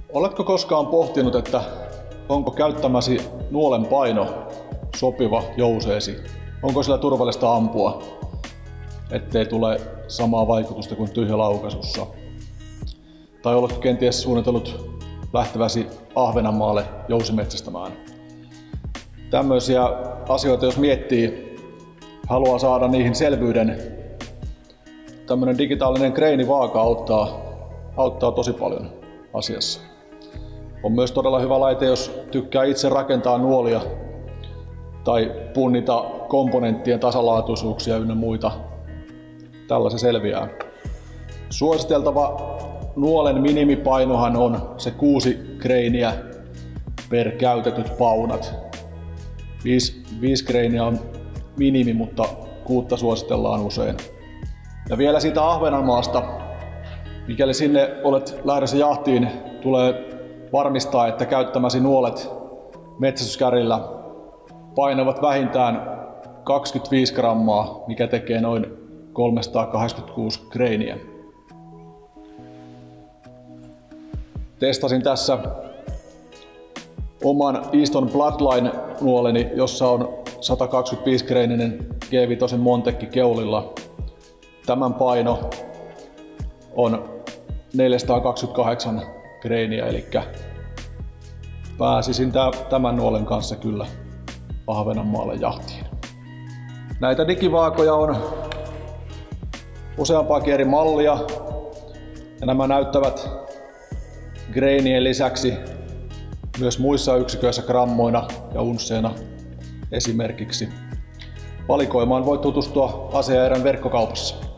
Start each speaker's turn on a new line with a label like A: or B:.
A: Oletko koskaan pohtinut, että onko käyttämäsi nuolen paino sopiva jouseesi? Onko sillä turvallista ampua, ettei tule samaa vaikutusta kuin tyhjälaukasussa? Tai oletko kenties suunnitellut lähteväsi Ahvenanmaalle jousimetsästämään? Tämmöisiä asioita jos miettii, haluaa saada niihin selvyyden, tämmönen digitaalinen kreinivaaka auttaa tosi paljon asiassa. On myös todella hyvä laite, jos tykkää itse rakentaa nuolia tai punnita komponenttien tasalaatuisuuksia ynnä muita. Tällä se selviää. Suositeltava nuolen minimipainohan on se 6 kreiniä per käytetyt paunat. 5 kreiniä on minimi, mutta 6 suositellaan usein. Ja vielä siitä Ahvenanmaasta, mikäli sinne olet lähdössä jahtiin, tulee varmistaa, että käyttämäsi nuolet metsästyskärillä painavat vähintään 25 grammaa, mikä tekee noin 386 kreiniä. Testasin tässä oman Easton Bloodline nuoleni, jossa on 125 kreininen G5 Montekki keulilla. Tämän paino on 428 kreiniä, eli pääsisin tämän nuolen kanssa kyllä Ahvenanmaalle jahtiin. Näitä digivaakoja on useampaakin eri mallia ja nämä näyttävät greinien lisäksi myös muissa yksiköissä grammoina ja unsseina esimerkiksi. Valikoimaan voit tutustua Ase & Erän verkkokaupassa.